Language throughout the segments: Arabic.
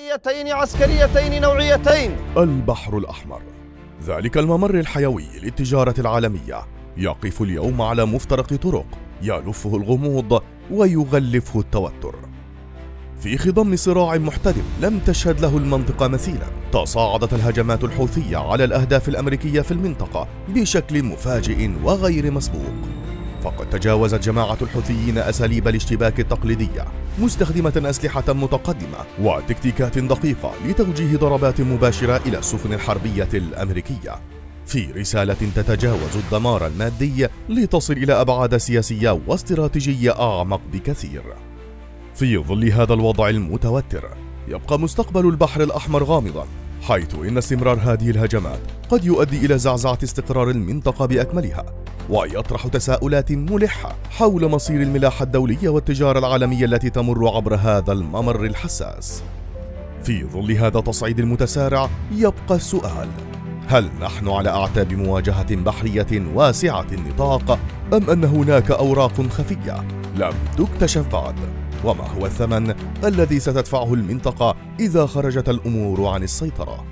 عمليتين عسكريتين نوعيتين. البحر الأحمر، ذلك الممر الحيوي للتجارة العالمية، يقف اليوم على مفترق طرق يلفه الغموض ويغلفه التوتر. في خضم صراع محتدم لم تشهد له المنطقة مثيلا، تصاعدت الهجمات الحوثية على الأهداف الأمريكية في المنطقة بشكل مفاجئ وغير مسبوق. فقد تجاوزت جماعة الحوثيين أساليب الاشتباك التقليدية، مستخدمة أسلحة متقدمة وتكتيكات دقيقة لتوجيه ضربات مباشرة إلى السفن الحربية الأمريكية، في رسالة تتجاوز الدمار المادي لتصل إلى أبعاد سياسية واستراتيجية أعمق بكثير. في ظل هذا الوضع المتوتر، يبقى مستقبل البحر الأحمر غامضا، حيث إن استمرار هذه الهجمات قد يؤدي إلى زعزعة استقرار المنطقة بأكملها، ويطرح تساؤلات ملحة حول مصير الملاحة الدولية والتجارة العالمية التي تمر عبر هذا الممر الحساس. في ظل هذا التصعيد المتسارع، يبقى السؤال: هل نحن على أعتاب مواجهة بحرية واسعة النطاق، أم أن هناك أوراق خفية لم تكتشف بعد؟ وما هو الثمن الذي ستدفعه المنطقة إذا خرجت الأمور عن السيطرة؟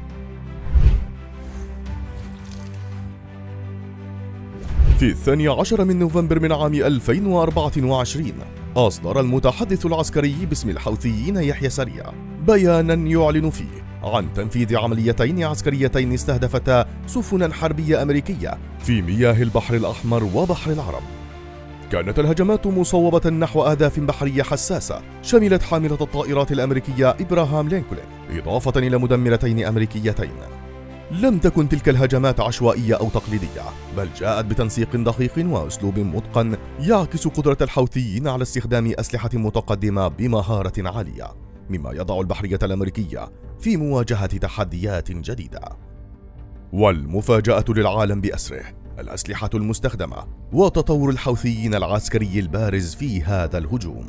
في 12 من نوفمبر من عام 2024 أصدر المتحدث العسكري باسم الحوثيين يحيى سريع بيانا يعلن فيه عن تنفيذ عمليتين عسكريتين استهدفتا سفنا حربية أمريكية في مياه البحر الأحمر وبحر العرب. كانت الهجمات مصوبة نحو أهداف بحرية حساسة شملت حاملة الطائرات الأمريكية إبراهام لينكولن، إضافة إلى مدمرتين أمريكيتين. لم تكن تلك الهجمات عشوائية أو تقليدية، بل جاءت بتنسيق دقيق وأسلوب متقن يعكس قدرة الحوثيين على استخدام أسلحة متقدمة بمهارة عالية، مما يضع البحرية الأمريكية في مواجهة تحديات جديدة. والمفاجأة للعالم بأسره الأسلحة المستخدمة وتطور الحوثيين العسكري البارز في هذا الهجوم.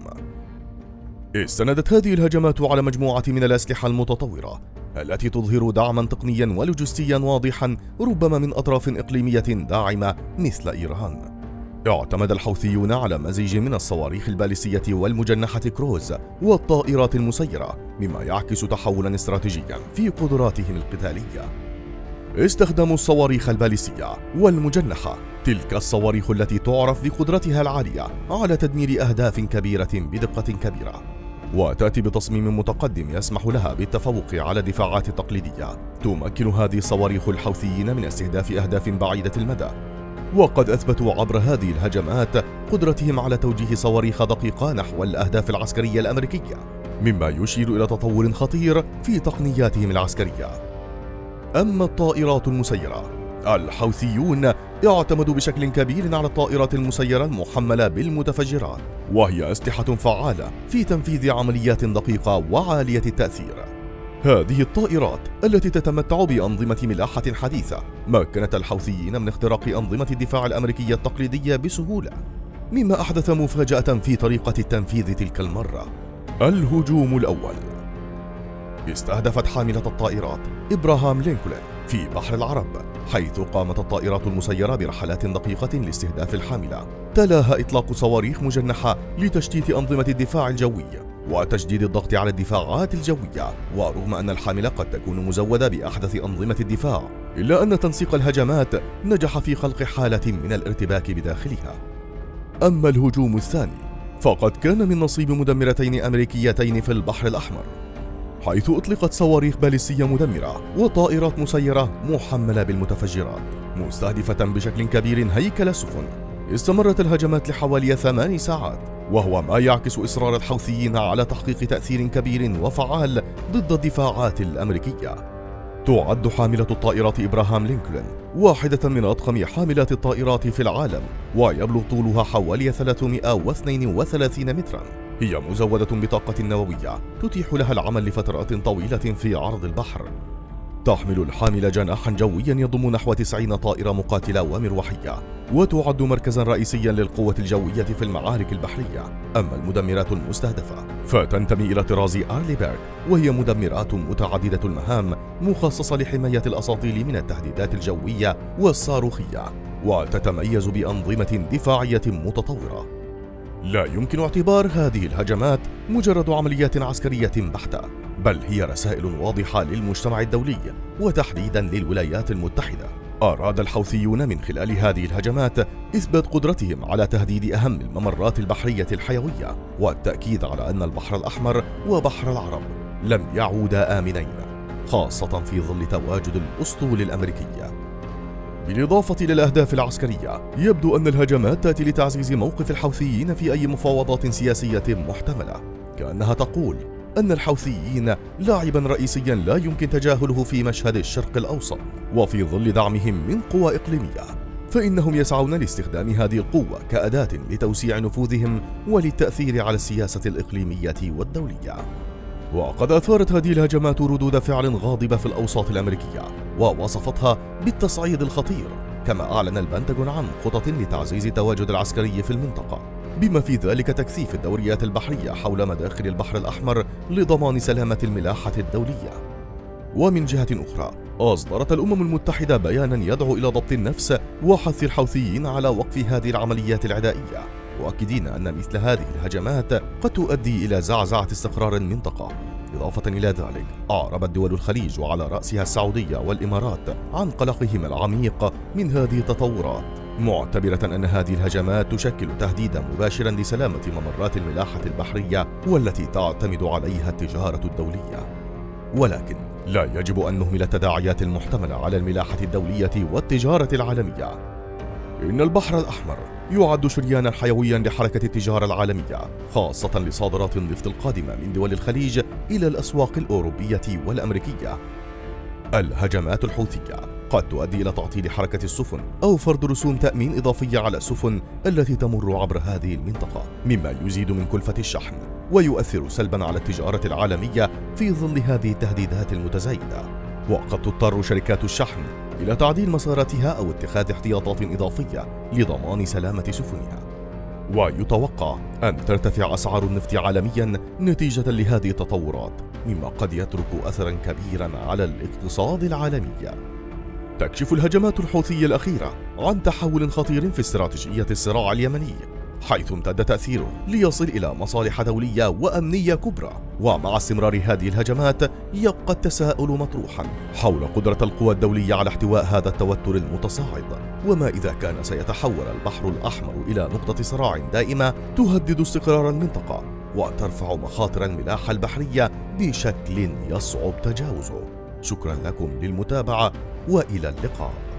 استندت هذه الهجمات على مجموعة من الأسلحة المتطورة التي تظهر دعما تقنيا ولوجستيا واضحا، ربما من أطراف إقليمية داعمة مثل إيران. اعتمد الحوثيون على مزيج من الصواريخ الباليستية والمجنحة كروز والطائرات المسيرة، مما يعكس تحولا استراتيجيا في قدراتهم القتالية. استخدموا الصواريخ الباليستية والمجنحة، تلك الصواريخ التي تعرف بقدرتها العالية على تدمير أهداف كبيرة بدقة كبيرة، وتأتي بتصميم متقدم يسمح لها بالتفوق على الدفاعات التقليدية. تمكن هذه الصواريخ الحوثيين من استهداف أهداف بعيدة المدى، وقد أثبتوا عبر هذه الهجمات قدرتهم على توجيه صواريخ دقيقة نحو الأهداف العسكرية الأمريكية، مما يشير إلى تطور خطير في تقنياتهم العسكرية. أما الطائرات المسيرة، الحوثيون اعتمدوا بشكل كبير على الطائرات المسيرة المحملة بالمتفجرات، وهي أسلحة فعالة في تنفيذ عمليات دقيقة وعالية التأثير. هذه الطائرات التي تتمتع بأنظمة ملاحة حديثة مكنت الحوثيين من اختراق أنظمة الدفاع الأمريكية التقليدية بسهولة، مما أحدث مفاجأة في طريقة التنفيذ تلك المرة. الهجوم الأول استهدفت حاملة الطائرات إبراهام لينكولن في بحر العرب، حيث قامت الطائرات المسيرة برحلات دقيقة لاستهداف الحاملة، تلاها إطلاق صواريخ مجنحة لتشتيت أنظمة الدفاع الجوي وتجديد الضغط على الدفاعات الجوية. ورغم أن الحاملة قد تكون مزودة بأحدث أنظمة الدفاع، إلا أن تنسيق الهجمات نجح في خلق حالة من الارتباك بداخلها. أما الهجوم الثاني فقد كان من نصيب مدمرتين أمريكيتين في البحر الأحمر، حيث أطلقت صواريخ باليستية مدمرة وطائرات مسيرة محملة بالمتفجرات، مستهدفة بشكل كبير هيكل السفن. استمرت الهجمات لحوالي 8 ساعات، وهو ما يعكس إصرار الحوثيين على تحقيق تأثير كبير وفعال ضد الدفاعات الأمريكية. تعد حاملة الطائرات إبراهام لينكولن واحدة من أضخم حاملات الطائرات في العالم، ويبلغ طولها حوالي 332 مترا. هي مزودة بطاقة نووية تتيح لها العمل لفترات طويلة في عرض البحر. تحمل الحاملة جناحا جويا يضم نحو 90 طائرة مقاتلة ومروحية، وتعد مركزا رئيسيا للقوة الجوية في المعارك البحرية. أما المدمرات المستهدفة فتنتمي إلى طراز أرلي بيرغ، وهي مدمرات متعددة المهام مخصصة لحماية الأساطيل من التهديدات الجوية والصاروخية، وتتميز بأنظمة دفاعية متطورة. لا يمكن اعتبار هذه الهجمات مجرد عمليات عسكرية بحتة، بل هي رسائل واضحة للمجتمع الدولي وتحديدا للولايات المتحدة. أراد الحوثيون من خلال هذه الهجمات إثبات قدرتهم على تهديد أهم الممرات البحرية الحيوية، والتأكيد على أن البحر الأحمر وبحر العرب لم يعودا آمنين، خاصة في ظل تواجد الأسطول الأمريكية. بالإضافة إلى الأهداف العسكرية، يبدو أن الهجمات تأتي لتعزيز موقف الحوثيين في أي مفاوضات سياسية محتملة، كأنها تقول أن الحوثيين لاعبا رئيسيا لا يمكن تجاهله في مشهد الشرق الأوسط، وفي ظل دعمهم من قوى إقليمية فإنهم يسعون لاستخدام هذه القوة كأداة لتوسيع نفوذهم وللتأثير على السياسة الإقليمية والدولية. وقد أثارت هذه الهجمات ردود فعل غاضبة في الأوساط الأمريكية، ووصفتها بالتصعيد الخطير، كما أعلن البنتاغون عن خطط لتعزيز التواجد العسكري في المنطقة، بما في ذلك تكثيف الدوريات البحرية حول مداخل البحر الأحمر لضمان سلامة الملاحة الدولية. ومن جهة أخرى، أصدرت الأمم المتحدة بيانا يدعو إلى ضبط النفس وحث الحوثيين على وقف هذه العمليات العدائية، مؤكدين أن مثل هذه الهجمات قد تؤدي إلى زعزعة استقرار المنطقة. إضافة إلى ذلك، أعربت دول الخليج وعلى رأسها السعودية والإمارات عن قلقهم العميق من هذه التطورات، معتبرة أن هذه الهجمات تشكل تهديدا مباشرا لسلامة ممرات الملاحة البحرية والتي تعتمد عليها التجارة الدولية. ولكن لا يجب أن نهمل التداعيات المحتملة على الملاحة الدولية والتجارة العالمية. إن البحر الأحمر يعد شريانا حيويا لحركة التجارة العالمية، خاصة لصادرات النفط القادمة من دول الخليج إلى الأسواق الأوروبية والأمريكية. الهجمات الحوثية قد تؤدي إلى تعطيل حركة السفن أو فرض رسوم تأمين إضافية على السفن التي تمر عبر هذه المنطقة، مما يزيد من كلفة الشحن ويؤثر سلبا على التجارة العالمية في ظل هذه التهديدات المتزايدة. وقد تضطر شركات الشحن إلى تعديل مساراتها أو اتخاذ احتياطات إضافية لضمان سلامة سفنها. ويتوقع أن ترتفع أسعار النفط عالميا نتيجة لهذه التطورات، مما قد يترك أثرا كبيرا على الاقتصاد العالمي. تكشف الهجمات الحوثية الأخيرة عن تحول خطير في استراتيجية الصراع اليمني، حيث امتد تأثيره ليصل إلى مصالح دولية وأمنية كبرى. ومع استمرار هذه الهجمات يبقى التساؤل مطروحا حول قدرة القوى الدولية على احتواء هذا التوتر المتصاعد، وما إذا كان سيتحول البحر الأحمر إلى نقطة صراع دائمة تهدد استقرار المنطقة وترفع مخاطر الملاحة البحرية بشكل يصعب تجاوزه. شكرا لكم للمتابعة وإلى اللقاء.